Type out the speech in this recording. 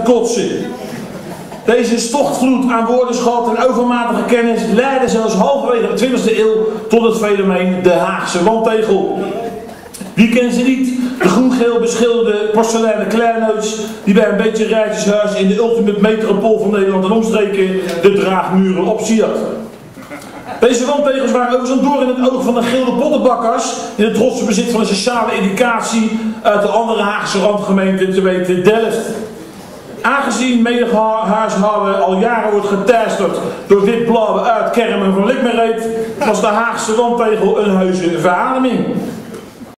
kotsen. Deze stortvloed aan woordenschat en overmatige kennis leidde zelfs halverwege de 20e eeuw tot het fenomeen de Haagse wandtegel. Wie kent ze niet? De groen-geel beschilderde porseleinen kleinootjes die bij een beetje rijtjeshuis in de ultimate metropool van Nederland en omstreken de draagmuren opsiert. Deze wandtegels waren ook zo'n door in het oog van de gilde pottenbakkers in het trotse bezit van een sociale indicatie uit de andere Haagse randgemeente, te weten Delft. Aangezien medehuishouden al jaren wordt geteisterd door witblauwe uitkermen van likmereet, was de Haagse wandtegel een heuse verademing.